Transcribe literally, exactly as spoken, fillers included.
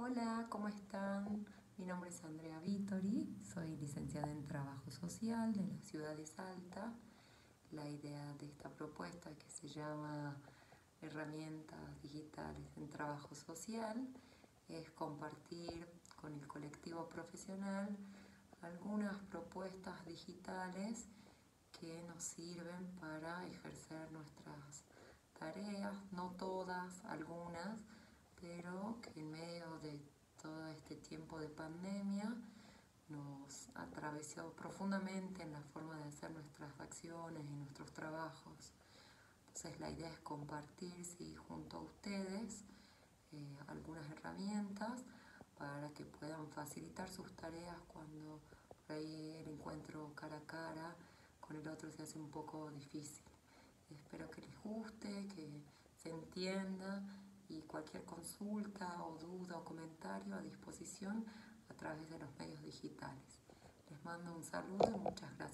Hola, ¿cómo están? Mi nombre es Andrea Vittori, soy licenciada en Trabajo Social de la ciudad de Salta. La idea de esta propuesta, que se llama Herramientas Digitales en Trabajo Social, es compartir con el colectivo profesional algunas propuestas digitales que nos sirven para ejercer nuestras tareas, no todas, algunas, pero que en medio de todo este tiempo de pandemia nos atravesó profundamente en la forma de hacer nuestras acciones y nuestros trabajos. Entonces la idea es compartir, sí, junto a ustedes eh, algunas herramientas para que puedan facilitar sus tareas cuando por ahí el encuentro cara a cara con el otro se hace un poco difícil. Espero que les guste, que se entienda, y cualquier consulta o duda o comentario a disposición a través de los medios digitales. Les mando un saludo y muchas gracias.